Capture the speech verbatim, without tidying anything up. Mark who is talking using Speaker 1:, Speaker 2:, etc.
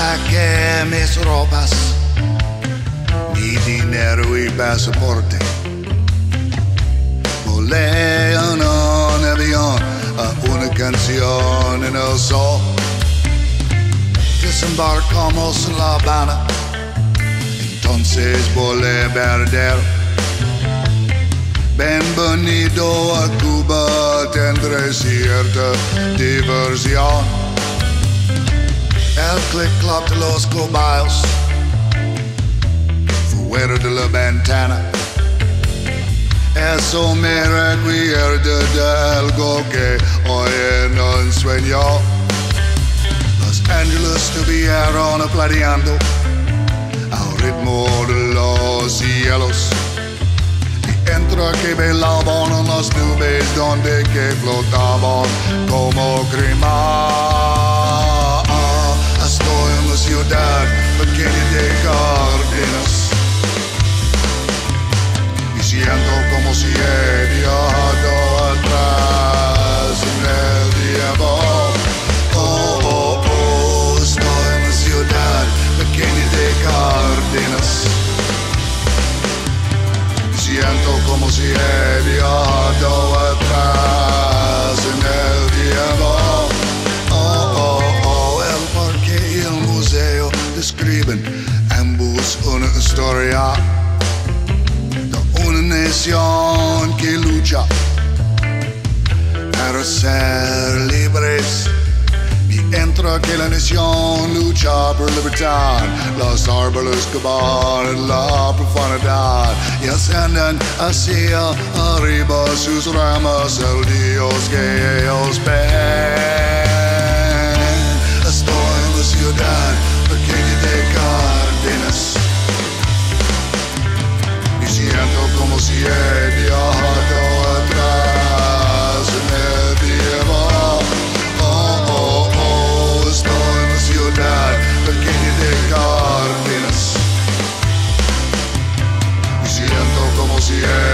Speaker 1: Saqué mis ropas, mi dinero y pasaporte. Volé en un avión a una canción en el sol. Desembarcamos en La Habana, entonces volé perder. Bienvenido a Cuba, tendré cierta diversión. El clic-cloc de los cobayos fuera de la ventana. Eso me recuerda de algo que hoy no sueño. Los ángeles estuvieron planeando al ritmo de los cielos. Y entre que bailaban en las nubes donde que flotaban como crema. Estoy en la ciudad pequeña de Cardenas y siento como si he viajado atrás en el tiempo. Oh, oh, oh, estoy en la ciudad pequeña de Cardenas y siento como si he viajado atrás en el tiempo. Describen ambos una historia de una nación que lucha para ser libres. Mientras que la nación lucha por libertad, los árboles que van en la profundidad y ascienden hacia arriba sus ramas, el Dios que ellos ven. Estoy en la ciudad pequeña de Cardenas y siento como si he viajado atrás en el tiempo. Oh, oh, oh, estoy en la ciudad pequeña de Cardenas y siento como si he